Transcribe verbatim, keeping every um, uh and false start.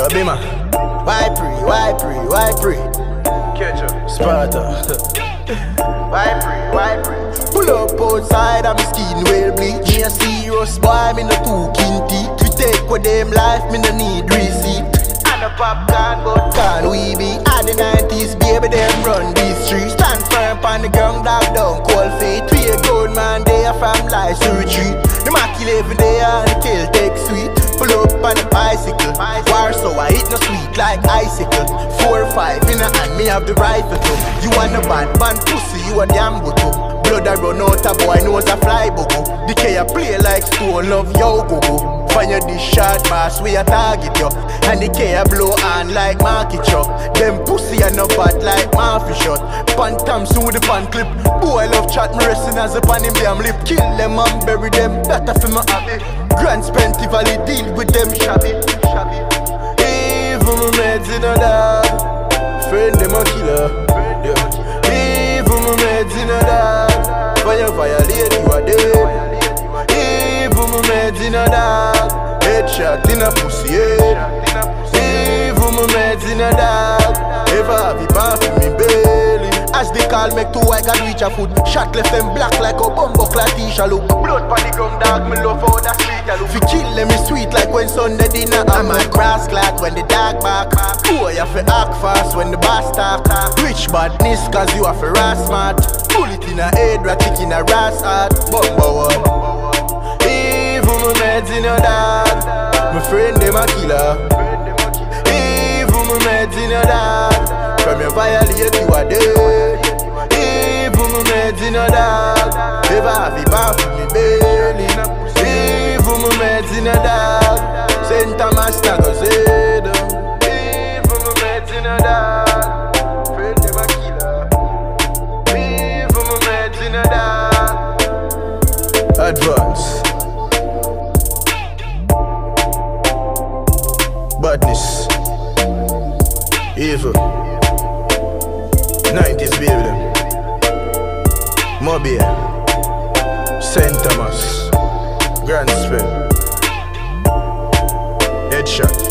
Yo, Bima. Why pray, why pray, why pray? Catch up. Sparta. Why pray, why pray? Pull up outside, I'm skin well bleach. Me a serious boy, me no too kinty. We take with them life, me no need receipt. And a popcorn, but can we be? At the nineties, baby, them run these streets. Stand firm on the ground, dog down, cold feet. We a good man, they are from life to retreat. The Mac eleven, they are the kill, take sweet. Pull up on a bicycle, war so I hit no sweet like icicle. Four or five in a hand, me have the rifle too. You want a bad man pussy, you a damn good too. Blood a run out a boy knows a fly bogo. The K a play like stone, love yo go go. Fire this shot boss, we a target yo. And the K a blow on like market truck. Them pussy a no bad like Murphy shot. Pan tam soon with the pan clip. Boy love chat, me resting as a pan him damn lip. Kill them and bury them, better for my happy. Grand Spenty Valley deal with them shabby, shabby. Even my meds in a dog, friend them a killer. Yeah. Even my meds in a dog, fire violate you a dead. Even my meds in a dog, headshot in a pussy head. Even my meds in a dog, ever have it back in me belly. As they call make two I can reach a foot. Shot left them black like a bumbo clad t-shirt look. Blood pan the ground dog, me love how that street a look. Fi kill them is sweet like when Sunday dinner. I'm a grass glad when the dog back. Boy you fi act fast when the boss talk. Rich badness cause you have a ras smart. Bullet in a head, rat chick in a ras heart. Bumbo one. Even my meds in a dog, my friend them a killer. Even my meds in a dog, from your violate you a dead. Even my meds in a dog, ever have it back for me belly. Even my meds in a dog, Saint Thomas Nago said. Even my meds in a dog, friend them a killer. Even my meds in a dog. Advance. Badness. Evil. nineties baby them. Mobile. Saint Thomas. Grand Spen. Headshot.